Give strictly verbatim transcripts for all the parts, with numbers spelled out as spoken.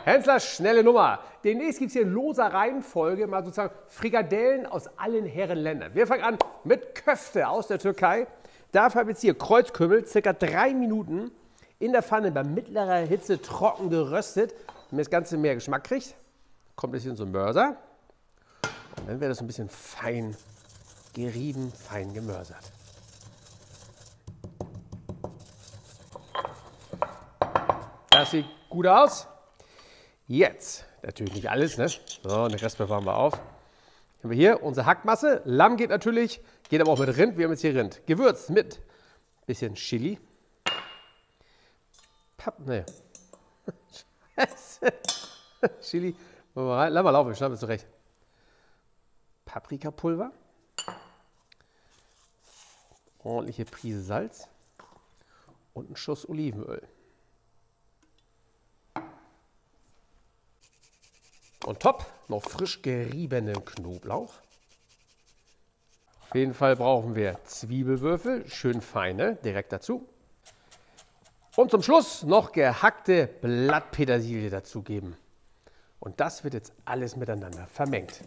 Henslers schnelle Nummer. Demnächst gibt es hier in loser Reihenfolge mal sozusagen Frikadellen aus allen Herrenländern. Wir fangen an mit Köfte aus der Türkei. Dafür habe ich jetzt hier Kreuzkümmel, circa drei Minuten in der Pfanne bei mittlerer Hitze trocken geröstet, damit das Ganze mehr Geschmack kriegt. Kommt ein bisschen so ein Mörser. Und dann wird das ein bisschen fein gerieben, fein gemörsert. Das sieht gut aus. Jetzt, natürlich nicht alles, ne? So, den Rest bewahren wir auf. Haben wir hier unsere Hackmasse. Lamm geht natürlich, geht aber auch mit Rind. Wir haben jetzt hier Rind. Gewürzt mit bisschen Chili. Papp, ne. Chili. Lass mal laufen, ich schneide es zurecht. Paprikapulver. Ordentliche Prise Salz. Und ein Schuss Olivenöl. Und top, noch frisch geriebenen Knoblauch. Auf jeden Fall brauchen wir Zwiebelwürfel, schön feine, direkt dazu. Und zum Schluss noch gehackte Blattpetersilie dazugeben. Und das wird jetzt alles miteinander vermengt.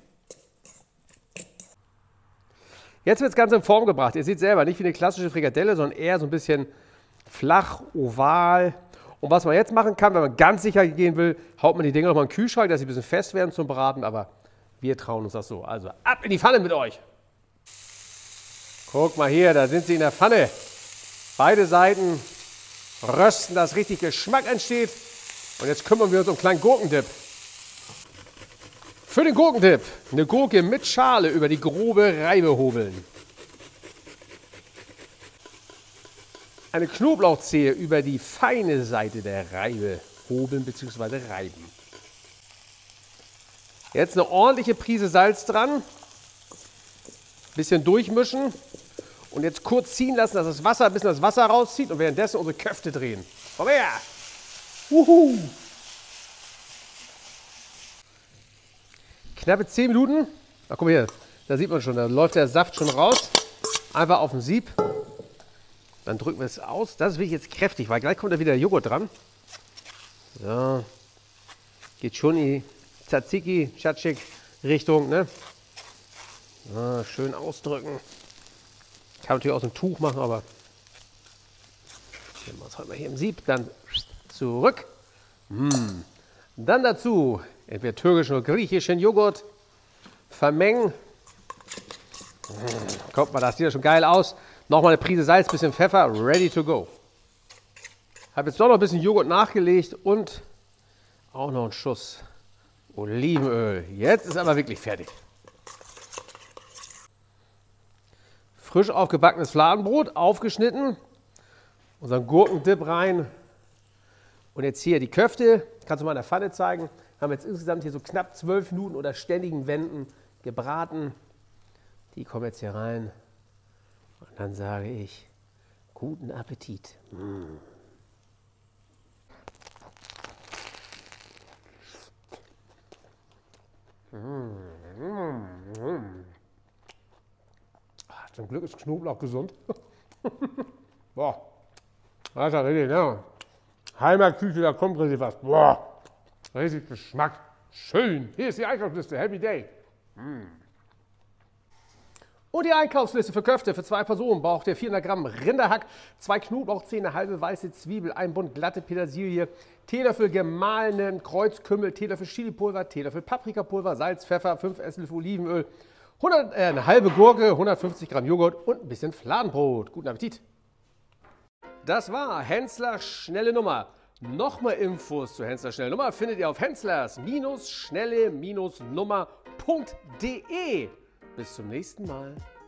Jetzt wird das Ganze in Form gebracht. Ihr seht selber, nicht wie eine klassische Frikadelle, sondern eher so ein bisschen flach, oval. Und was man jetzt machen kann, wenn man ganz sicher gehen will, haut man die Dinger nochmal in den Kühlschrank, dass sie ein bisschen fest werden zum Braten. Aber wir trauen uns das so. Also ab in die Pfanne mit euch. Guck mal hier, da sind sie in der Pfanne. Beide Seiten rösten, dass richtig Geschmack entsteht. Und jetzt kümmern wir uns um einen kleinen Gurkendip. Für den Gurkendip eine Gurke mit Schale über die grobe Reibe hobeln. Eine Knoblauchzehe über die feine Seite der Reibe hobeln bzw. reiben. Jetzt eine ordentliche Prise Salz dran. Bisschen durchmischen. Und jetzt kurz ziehen lassen, dass das Wasser ein bisschen das Wasser rauszieht und währenddessen unsere Köfte drehen. Komm her! Uhu. Knappe zehn Minuten. Ach, guck mal hier, da sieht man schon, da läuft der Saft schon raus. Einfach auf dem Sieb. Dann drücken wir es aus. Das ist wirklich jetzt kräftig, weil gleich kommt da wieder der Joghurt dran. So. Geht schon in die Tzatziki, Tschatschik Richtung, ne? So, schön ausdrücken. Kann natürlich aus dem Tuch machen, aber nehmen wir es heute mal hier im Sieb. Dann zurück. Mm. Dann dazu entweder türkischen oder griechischen Joghurt vermengen. Mm. Kommt mal, das sieht ja schon geil aus. Nochmal eine Prise Salz, bisschen Pfeffer, ready to go. Habe jetzt doch noch ein bisschen Joghurt nachgelegt und auch noch einen Schuss Olivenöl. Jetzt ist aber wirklich fertig. Frisch aufgebackenes Fladenbrot, aufgeschnitten. Unseren Gurkendip rein. Und jetzt hier die Köfte, kannst du mal in der Pfanne zeigen. Haben jetzt insgesamt hier so knapp zwölf Minuten unter ständigen Wänden gebraten. Die kommen jetzt hier rein. Und dann sage ich, guten Appetit. Mm. Mm. Mm. Ach, zum Glück ist Knoblauch gesund. Boah, das ist ja richtig, ne? Heimatküche, da kommt richtig was. Boah, richtig Geschmack. Schön. Hier ist die Einkaufsliste. Happy Day. Mm. Und die Einkaufsliste für Köfte für zwei Personen braucht ihr vierhundert Gramm Rinderhack, zwei Knoblauchzehen, eine halbe weiße Zwiebel, ein Bund glatte Petersilie, Teelöffel gemahlenen Kreuzkümmel, Teelöffel Chilipulver, Teelöffel Paprikapulver, Salz, Pfeffer, fünf Esslöffel Olivenöl, hundert, äh, eine halbe Gurke, hundertfünfzig Gramm Joghurt und ein bisschen Fladenbrot. Guten Appetit! Das war Henslers schnelle Nummer. Nochmal Infos zu Henslers schnelle Nummer findet ihr auf henslers schnelle Nummer punkt de. Bis zum nächsten Mal.